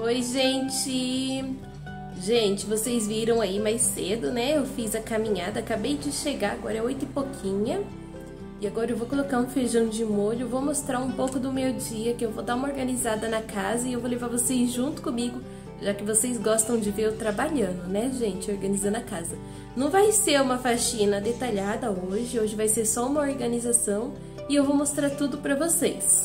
Oi, gente! Gente, vocês viram aí mais cedo, né? Eu fiz a caminhada, acabei de chegar, agora é 8 e pouquinha. E agora eu vou colocar um feijão de molho, vou mostrar um pouco do meu dia, que eu vou dar uma organizada na casa e eu vou levar vocês junto comigo, já que vocês gostam de ver eu trabalhando, né, gente? Organizando a casa. Não vai ser uma faxina detalhada hoje vai ser só uma organização e eu vou mostrar tudo pra vocês.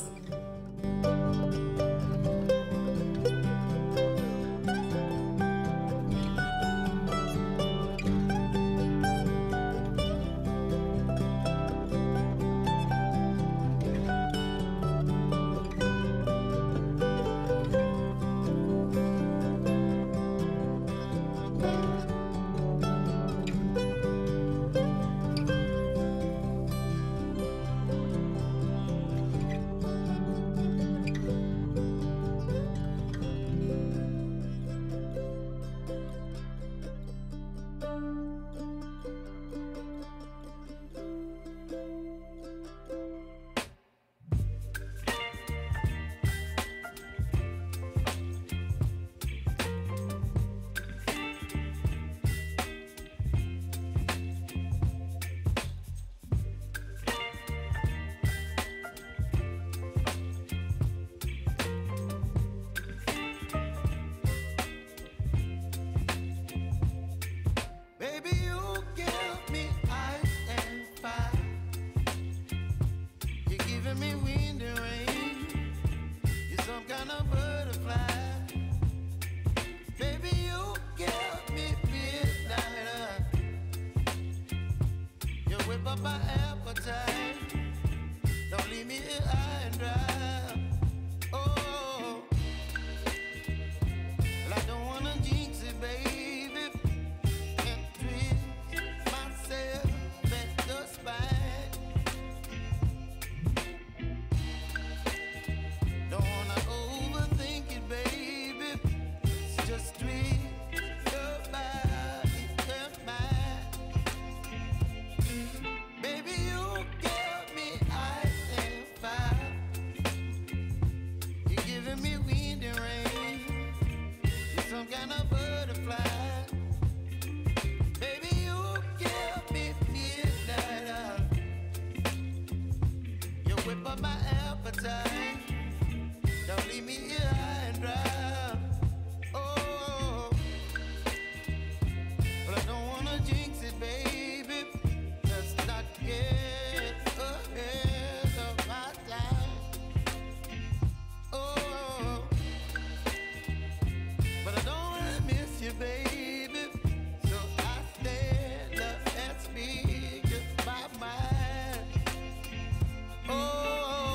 My appetite, don't leave me here high and dry. Oh, well, I don't wanna jinx it, baby, and twist myself at the spine. Don't wanna overthink it, baby. It's just twist your body and mine. Some kind of butterfly, baby, you give me midnight. You whip up my appetite, don't leave me here high and dry. Oh, but I don't wanna jinx it, baby. Let's not get ahead of my time. Oh, but I don't wanna miss you, baby. So I stand up and speak just my mind. Oh.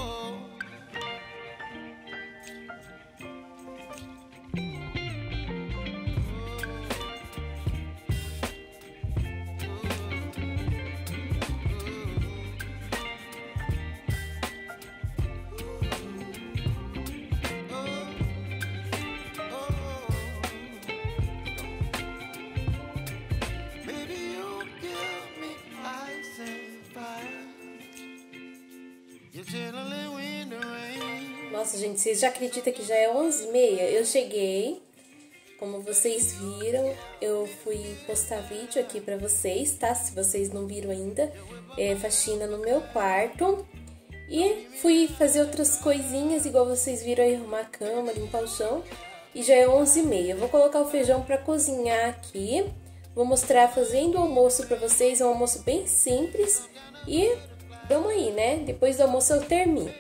Nossa, gente, vocês já acreditam que já é 11h30? Eu cheguei, como vocês viram, eu fui postar vídeo aqui pra vocês, tá? Se vocês não viram ainda, faxina no meu quarto. E fui fazer outras coisinhas, igual vocês viram aí, arrumar a cama, limpar o chão. E já é 11h30. Eu vou colocar o feijão pra cozinhar aqui. Vou mostrar fazendo o almoço pra vocês, é um almoço bem simples. E vamos aí, né? Depois do almoço eu termino.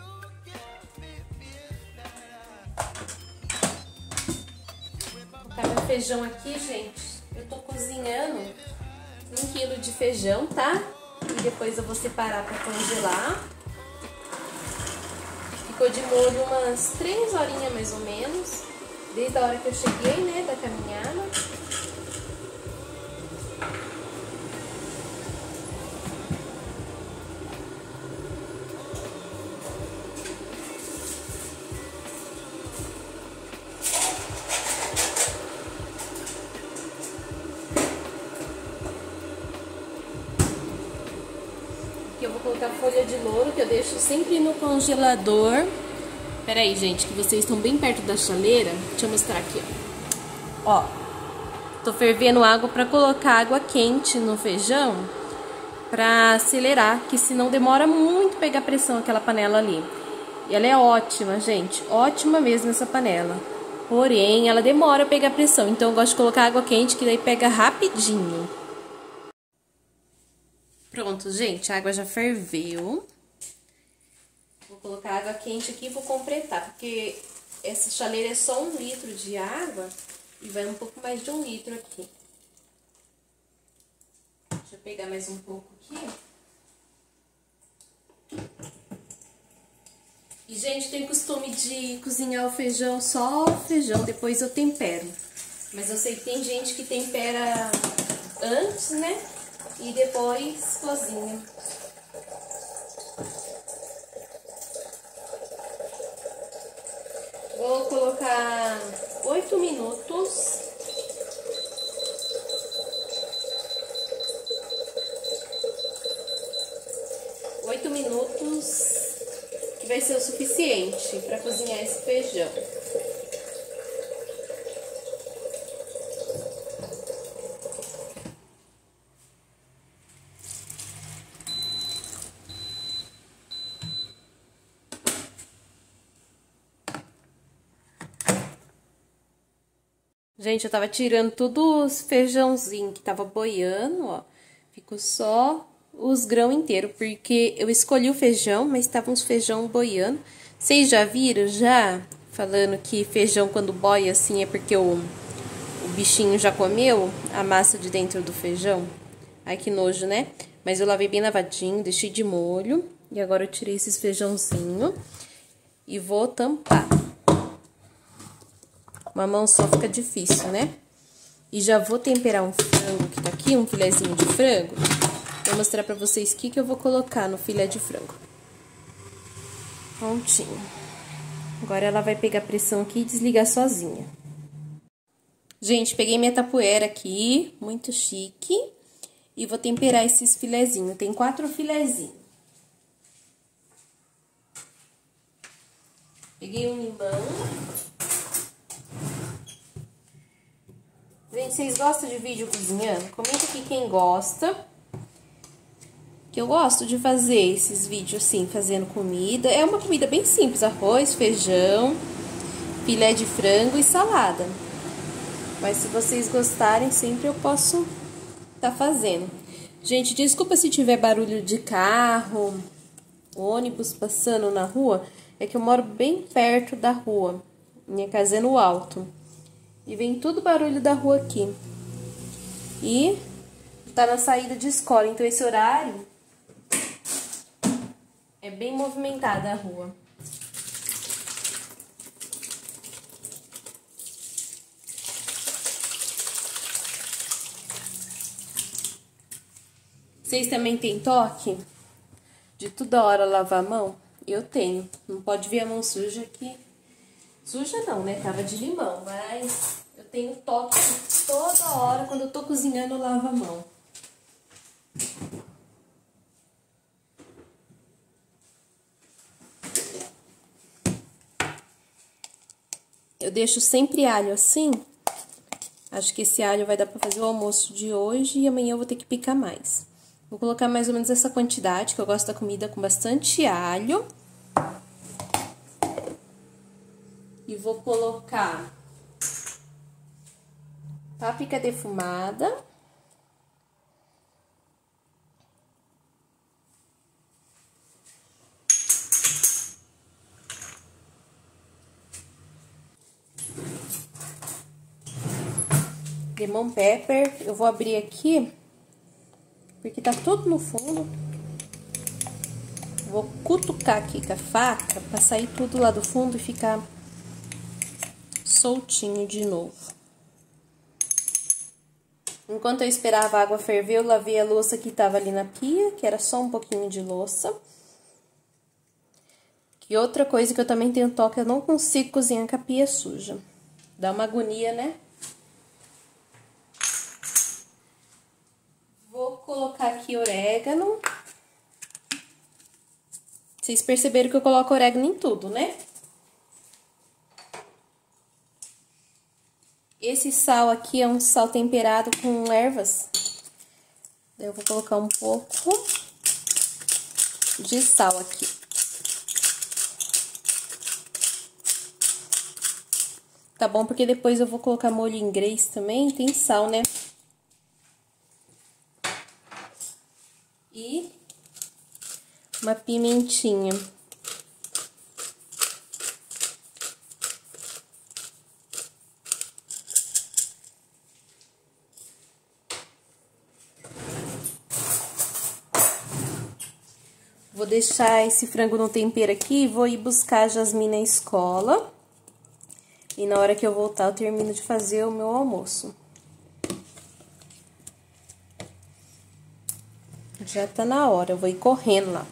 Tá, meu feijão aqui, gente, eu tô cozinhando 1 quilo de feijão, tá? E depois eu vou separar pra congelar. Ficou de molho umas 3 horinhas mais ou menos, desde a hora que eu cheguei, né, da caminhada. Eu vou colocar folha de louro, que eu deixo sempre no congelador Pera aí, gente, que vocês estão bem perto da chaleira. Deixa eu mostrar aqui, ó. Ó, tô fervendo água pra colocar água quente no feijão pra acelerar, que senão demora muito pegar pressão aquela panela ali. E ela é ótima, gente, ótima mesmo essa panela. Porém, ela demora a pegar pressão, então eu gosto de colocar água quente, que daí pega rapidinho. Pronto, gente, a água já ferveu. Vou colocar água quente aqui e vou completar, porque essa chaleira é só 1 litro de água e vai um pouco mais de 1 litro aqui. Deixa eu pegar mais um pouco aqui. E, gente, tem costume de cozinhar o feijão, só o feijão, depois eu tempero. Mas eu sei que tem gente que tempera antes, né? E depois cozinha. Vou colocar 8 minutos. Que vai ser o suficiente para cozinhar esse feijão. Gente, eu tava tirando todos os feijãozinhos que tava boiando, ó. Ficou só os grãos inteiros, porque eu escolhi o feijão, mas estavam os feijão boiando. Vocês já viram, falando que feijão quando boia assim é porque o bichinho já comeu a massa de dentro do feijão? Ai, que nojo, né? Mas eu lavei bem lavadinho, deixei de molho. E agora eu tirei esses feijãozinhos e vou tampar. Uma mão só fica difícil, né? E já vou temperar um frango que tá aqui, um filezinho de frango. Vou mostrar pra vocês o que eu vou colocar no filé de frango. Prontinho. Agora ela vai pegar pressão aqui e desligar sozinha. Gente, peguei minha tapoeira aqui, muito chique. E vou temperar esses filezinhos. Tem 4 filezinhos. Peguei um limão. Gente, vocês gostam de vídeo cozinhando? Comenta aqui quem gosta. Que eu gosto de fazer esses vídeos assim, fazendo comida. É uma comida bem simples, arroz, feijão, filé de frango e salada. Mas se vocês gostarem, sempre eu posso tá fazendo. Gente, desculpa se tiver barulho de carro, ônibus passando na rua. É que eu moro bem perto da rua. Minha casa é no alto. E vem tudo barulho da rua aqui. E tá na saída de escola, então esse horário é bem movimentada a rua. Vocês também têm toque de toda hora lavar a mão? Eu tenho. Não pode ver a mão suja aqui. Suja não, né? Tava de limão, mas eu tenho toque toda hora. Quando eu tô cozinhando, eu lavo a mão. Eu deixo sempre alho assim. Acho que esse alho vai dar pra fazer o almoço de hoje e amanhã eu vou ter que picar mais. Vou colocar mais ou menos essa quantidade, que eu gosto da comida com bastante alho. E vou colocar páprica defumada. Lemon pepper. Eu vou abrir aqui, porque tá tudo no fundo. Vou cutucar aqui com a faca pra sair tudo lá do fundo e ficar soltinho de novo. Enquanto eu esperava a água ferver, eu lavei a louça que tava ali na pia, que era só um pouquinho de louça. E outra coisa que eu também tenho toque, eu não consigo cozinhar com a pia suja. Dá uma agonia, né? Vou colocar aqui orégano. Vocês perceberam que eu coloco orégano em tudo, né? Esse sal aqui é um sal temperado com ervas. Eu vou colocar um pouco de sal aqui. Tá bom? Porque depois eu vou colocar molho inglês também, tem sal, né? E uma pimentinha. Vou deixar esse frango no tempero aqui e vou ir buscar a Jasmine na escola. E na hora que eu voltar, eu termino de fazer o meu almoço. Já tá na hora, eu vou ir correndo lá.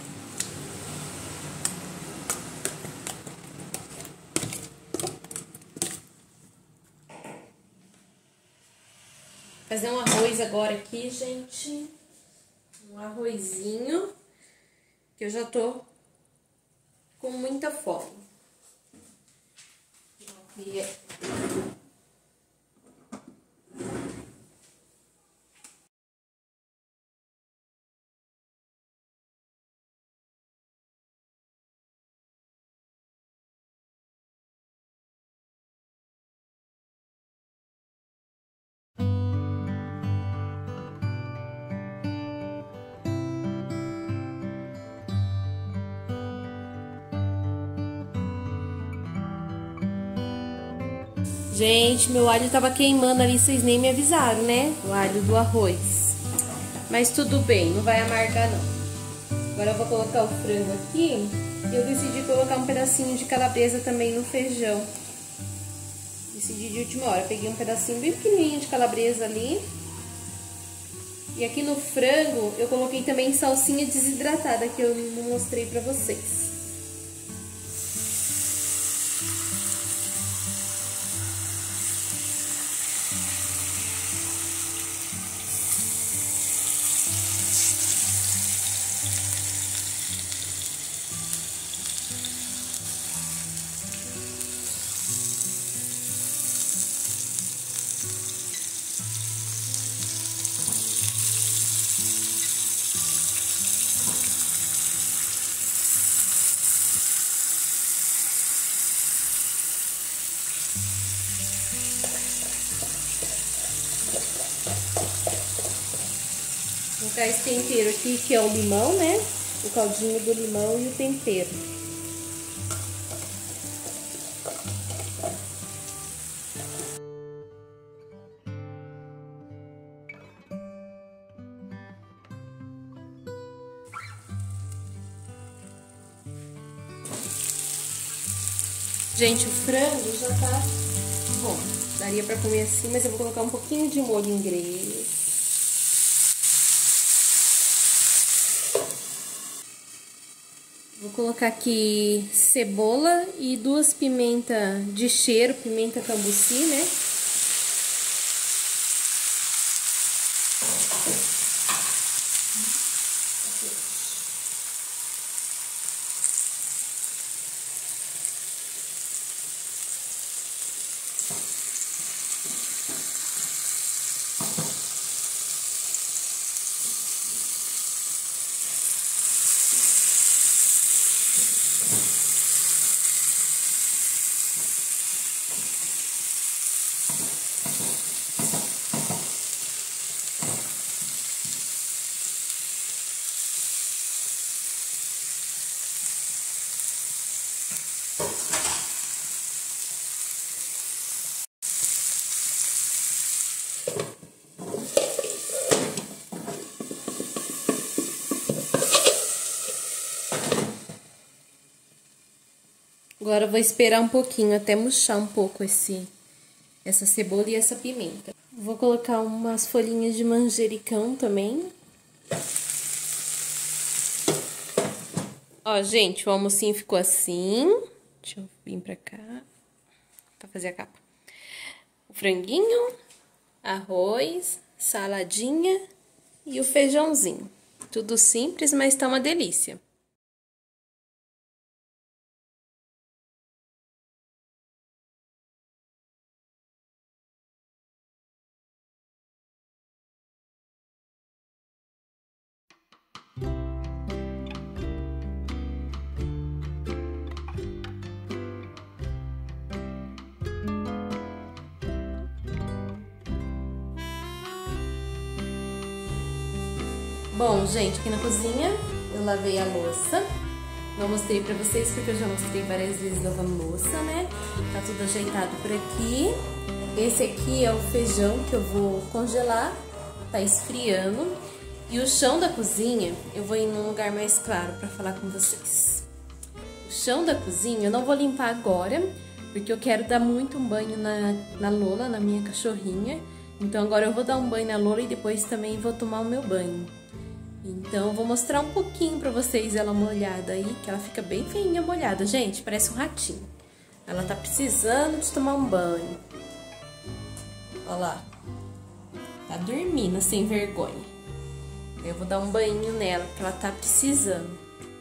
Fazer um arroz agora aqui, gente. Um arrozinho, que eu já tô com muita fome. Gente, meu alho tava queimando ali, vocês nem me avisaram, né? O alho do arroz. Mas tudo bem, não vai amargar não. Agora eu vou colocar o frango aqui. Eu decidi colocar um pedacinho de calabresa também no feijão. Decidi de última hora. Peguei um pedacinho bem pequenininho de calabresa ali. E aqui no frango eu coloquei também salsinha desidratada, que eu não mostrei pra vocês. Vou colocar esse tempero aqui, que é o limão, né? O caldinho do limão e o tempero. Gente, o frango já tá bom. Daria pra comer assim, mas eu vou colocar um pouquinho de molho inglês. Vou colocar aqui cebola e 2 pimentas de cheiro, pimenta cambuci, né? Agora eu vou esperar um pouquinho até murchar um pouco essa cebola e essa pimenta. Vou colocar umas folhinhas de manjericão também. Ó, gente, o almocinho ficou assim. Deixa eu vir pra cá pra fazer a capa. O franguinho, arroz, saladinha e o feijãozinho. Tudo simples, mas tá uma delícia. Bom, gente, aqui na cozinha eu lavei a louça. Não mostrei pra vocês porque eu já mostrei várias vezes lavando louça, né? Tá tudo ajeitado por aqui. Esse aqui é o feijão que eu vou congelar, tá esfriando. E o chão da cozinha, eu vou ir num lugar mais claro pra falar com vocês. O chão da cozinha eu não vou limpar agora, porque eu quero dar muito um banho na Lola, na minha cachorrinha. Então agora eu vou dar um banho na Lola e depois também vou tomar o meu banho. Então eu vou mostrar um pouquinho pra vocês ela molhada aí, que ela fica bem feinha molhada. Gente, parece um ratinho. Ela tá precisando de tomar um banho. Olha lá. Tá dormindo sem vergonha. Eu vou dar um banho nela, porque ela tá precisando.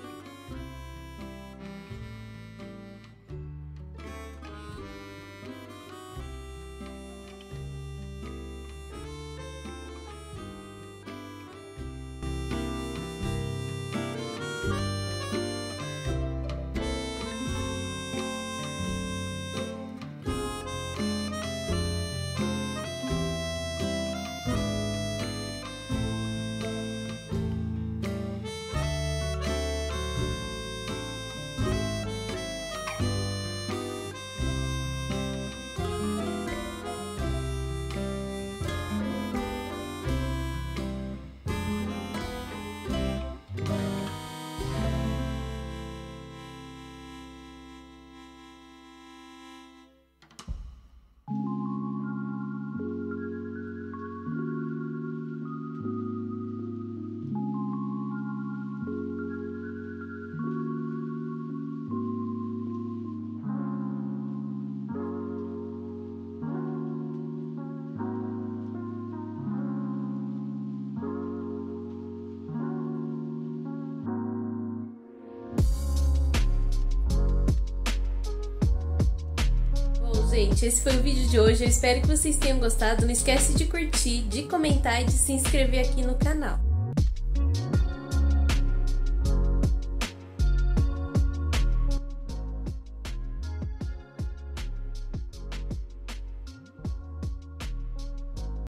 Gente, esse foi o vídeo de hoje, eu espero que vocês tenham gostado. Não esquece de curtir, de comentar e de se inscrever aqui no canal.